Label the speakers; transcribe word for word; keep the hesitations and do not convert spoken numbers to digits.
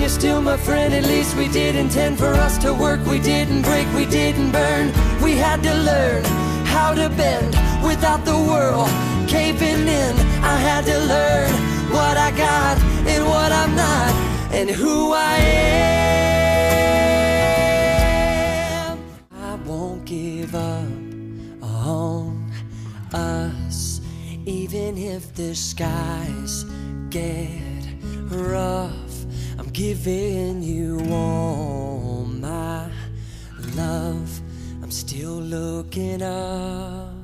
Speaker 1: still my friend. At least we did intend for us to work. We didn't break, we didn't burn. We had to learn how to bend without the world caving in. I had to learn what I got and what I'm not, and who I am. I won't give up on us, even if the skies get rough. I'm giving you all my love. I'm still looking up.